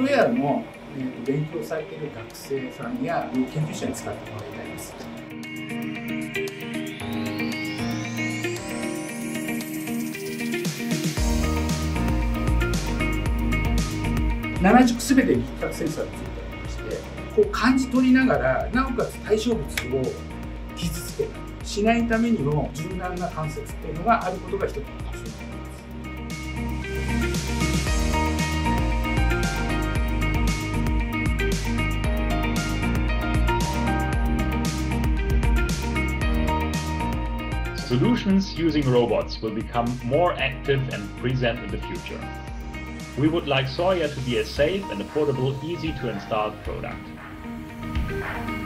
Sawyer の勉強されている学生さんや研究者に使ってもらいたいです。7軸すべてに比較センサーがついておりまして、こう感じ取りながら、なおかつ対象物を傷つけしないためにも柔軟な関節っていうのがあることが一つの特徴になります。 Solutions using robots will become more active and present in the future. We would like Sawyer to be a safe and affordable, easy to install product.